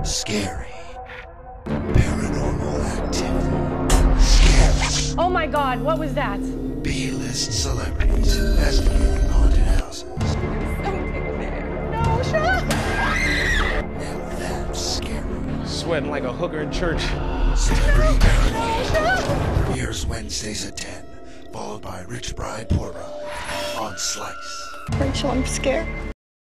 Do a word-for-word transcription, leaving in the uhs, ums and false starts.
Scary. Paranormal activity. Scary. Oh my God, what was that? B-list celebrities investigating haunted houses. Something there. No, shut up! Now that's scary. Sweating like a hooker in church. Celebrity Paranormal premieres Wednesdays at ten, followed by Rich Bride, Poor Bride on Slice. Rachel, I'm scared.